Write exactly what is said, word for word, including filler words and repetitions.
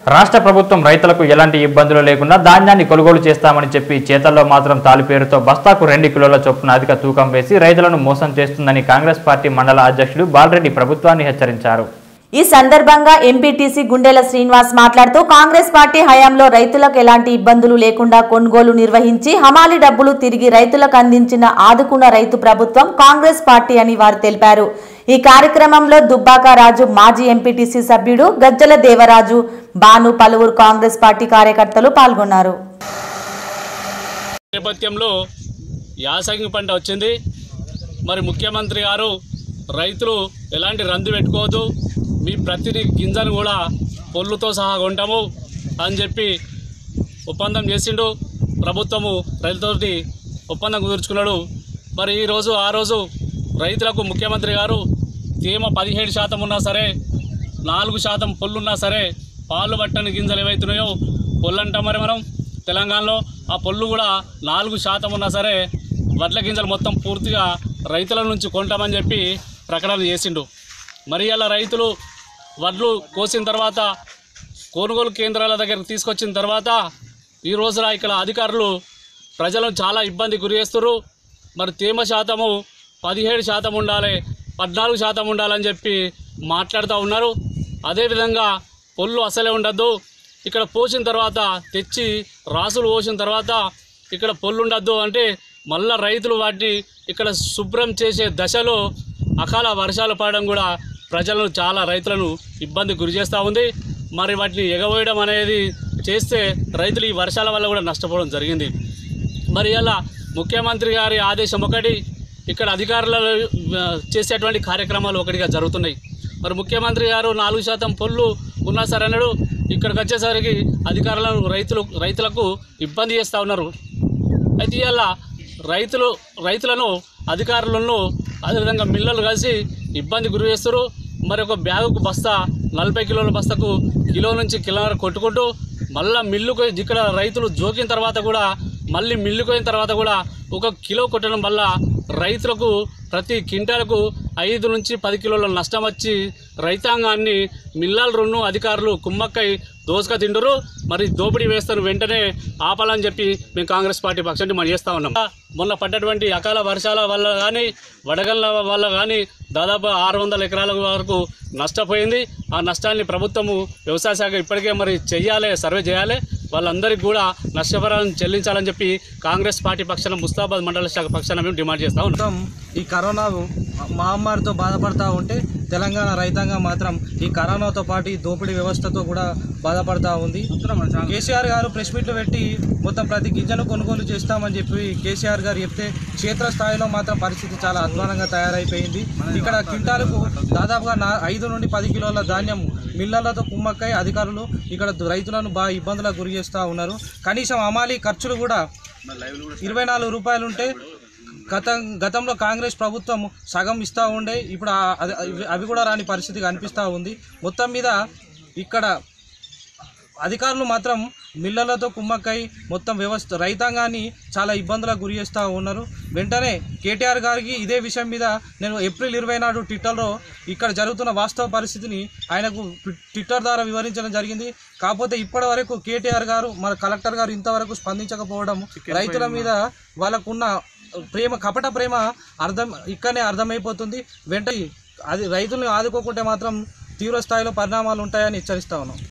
రాష్ట్ర ప్రభుత్వం రైతులకు ఎలాంటి ఇబ్బందులు లేకుండా ధాన్యాన్ని కొనుగోలు చేస్తామని చెప్పి చేతల్లో మాత్రం తాలి పేరుతో బస్తాకు రెండు కిలోల చొప్పున అధిక తూకం వేసి రైతులను మోసం చేస్తుందని కాంగ్రెస్ పార్టీ మండల అధ్యక్షుడు బాలరెడ్డి ప్రభుత్వాన్ని హెచ్చరించారు. ఈ సందర్భంగా ఎంపీటీసీ గుండెల శ్రీనివాస్ మాట్లాడుతూ కాంగ్రెస్ పార్టీ హయాంలో రైతులకు ఎలాంటి ఇబ్బందులు లేకుండా కొనుగోలు నిర్వహించి హమాలి డబ్బులు తిరిగి రైతులకు అందించిన ఆదుకున్న రైతు ప్రభుత్వం కాంగ్రెస్ పార్టీ అని వారు తెలిపారు. ఈ కార్యక్రమంలో దుబ్బాక రాజు మాజీ ఎంపీటీసీ సభ్యుడు గజ్జల దేవరాజు, బాను, పలువురు కాంగ్రెస్ పార్టీ కార్యకర్తలు పాల్గొన్నారు. నేపథ్యంలో యాసంగి పంట వచ్చింది. మరి ముఖ్యమంత్రి గారు రైతులు ఎలాంటి రందు పెట్టుకోవద్దు, మీ ప్రతి గింజను కూడా పొల్లుతో సహా కొంటాము అని చెప్పి ఒప్పందం చేసిండు. ప్రభుత్వము రైతులతోటి ఒప్పందం కుదుర్చుకున్నాడు. మరి ఈరోజు ఆ రోజు రైతులకు ముఖ్యమంత్రి గారు తేమ పదిహేడు శాతం ఉన్నా సరే, నాలుగు శాతం పొల్లున్నా సరే, పాలు పట్టని గింజలు ఏవైతున్నాయో పొల్లు అంటాం మరి మనం తెలంగాణలో, ఆ పొల్లు కూడా నాలుగు శాతం ఉన్నా సరే వడ్ల గింజలు మొత్తం పూర్తిగా రైతుల నుంచి కొంటామని చెప్పి ప్రకటన చేసిండు. మరి అలా రైతులు వడ్లు కోసిన తర్వాత కొనుగోలు కేంద్రాల దగ్గరకు తీసుకొచ్చిన తర్వాత ఈ రోజున ఇక్కడ అధికారులు ప్రజలను చాలా ఇబ్బంది గురి చేస్తున్నారు. మరి తేమ శాతము పదిహేడు శాతం ఉండాలి, పద్నాలుగు శాతం ఉండాలని చెప్పి మాట్లాడుతూ ఉన్నారు. అదేవిధంగా పొల్లు అసలే ఉండద్దు, ఇక్కడ పోసిన తర్వాత తెచ్చి రాసులు పోసిన తర్వాత ఇక్కడ పొల్లు ఉండద్దు అంటే మళ్ళీ రైతులు వాటిని ఇక్కడ శుభ్రం చేసే దశలో అకాల వర్షాలు పడడం కూడా ప్రజలను చాలా రైతులను ఇబ్బంది గురి చేస్తూ ఉంది. మరి వాటిని ఎగవేయడం అనేది చేస్తే రైతులు ఈ వర్షాల వల్ల కూడా నష్టపోవడం జరిగింది. మరి ఇలా ముఖ్యమంత్రి గారి ఆదేశం ఒకటి, ఇక్కడ అధికారులు చేసేటువంటి కార్యక్రమాలు ఒకటిగా జరుగుతున్నాయి. మరి ముఖ్యమంత్రి గారు నాలుగు శాతం పొల్లు ఉన్నా సరే అన్నాడు, ఇక్కడికి వచ్చేసరికి అధికారులను రైతులు రైతులకు ఇబ్బంది చేస్తూ ఉన్నారు. అయితే ఇలా రైతులు రైతులను అధికారులను అదేవిధంగా మిల్లలు కలిసి ఇబ్బంది గురి చేస్తారు. మరి ఒక బ్యాగుకు బస్తా నలభై కిలోల బస్తాకు కిలో నుంచి కిలోన్నర కొట్టుకుంటూ మళ్ళీ మిల్లుకు ఇక్కడ రైతులు జోకిన తర్వాత కూడా మళ్ళీ మిల్లుకు అయిన తర్వాత కూడా ఒక కిలో కొట్టడం వల్ల రైతులకు ప్రతి క్వింటాలకు ఐదు నుంచి పది కిలోల నష్టం వచ్చి రైతాంగాన్ని మిల్లల రుణు అధికారులు కుమ్మక్కై దోసుక తింటారు. మరి దోపిడీ వేస్తారు, వెంటనే ఆపాలని చెప్పి మేము కాంగ్రెస్ పార్టీ పక్షాన్ని మనం చేస్తూ ఉన్నాం. మొన్న పడ్డటువంటి అకాల వర్షాల వల్ల కానీ వడగళ్ళ వల్ల కానీ దాదాపు ఆరు వందల ఎకరాల వరకు నష్టపోయింది. ఆ నష్టాన్ని ప్రభుత్వము వ్యవసాయ శాఖ ఇప్పటికే మరి చెయ్యాలి, సర్వే చేయాలి, వాళ్ళందరికీ కూడా నష్టపరిహారం చెల్లించాలని చెప్పి కాంగ్రెస్ పార్టీ పక్షాన ముస్తాబాద్ మండల శాఖ పక్షాన మేము డిమాండ్ చేస్తూ ఉంటాం. ఈ కరోనా మహమ్మారితో బాధపడతా ఉంటే తెలంగాణ రైతాంగం మాత్రం ఈ కరోనాతో పాటు ఈ దోపిడీ వ్యవస్థతో కూడా బాధపడతా ఉంది. కేసీఆర్ గారు ప్రెస్ మీట్లు పెట్టి మొత్తం ప్రతి గింజను కొనుగోలు చేస్తామని చెప్పి కేసీఆర్ గారు చెప్తే క్షేత్రస్థాయిలో మాత్రం పరిస్థితి చాలా అధ్వానంగా తయారైపోయింది. ఇక్కడ క్వింటాలకు దాదాపుగా నా ఐదు నుండి పది కిలోల ధాన్యం మిల్లర్లతో కుమ్మక్కై అధికారులు ఇక్కడ రైతులను బాగా ఇబ్బందులకు గురి చేస్తూ ఉన్నారు. కనీసం హమాలీ ఖర్చులు కూడా ఇరవై నాలుగు రూపాయలు ఉంటే గత గతంలో కాంగ్రెస్ ప్రభుత్వం సగం ఇస్తూ ఉండే, ఇప్పుడు అవి కూడా రాని పరిస్థితి కనిపిస్తూ ఉంది. మొత్తం మీద ఇక్కడ అధికారులు మాత్రం మిల్లర్లతో కుమ్మక్కై మొత్తం వ్యవస్థ రైతాంగాన్ని చాలా ఇబ్బందులకు గురి చేస్తూ ఉన్నారు. వెంటనే కేటీఆర్ గారికి ఇదే విషయం మీద నేను ఏప్రిల్ ఇరవై నాడు ట్విట్టర్లో ఇక్కడ జరుగుతున్న వాస్తవ పరిస్థితిని ఆయనకు ట్విట్టర్ ద్వారా వివరించడం జరిగింది. కాకపోతే ఇప్పటి వరకు కేటీఆర్ గారు మన కలెక్టర్ గారు ఇంతవరకు స్పందించకపోవడం రైతుల మీద వాళ్ళకున్న ప్రేమ కపట ప్రేమ అర్థం ఇక్కడనే అర్థమైపోతుంది. వెంటనే అది రైతులను ఆదుకోకుంటే మాత్రం తీవ్ర స్థాయిలో పరిణామాలు ఉంటాయని హెచ్చరిస్తా ఉన్నాం.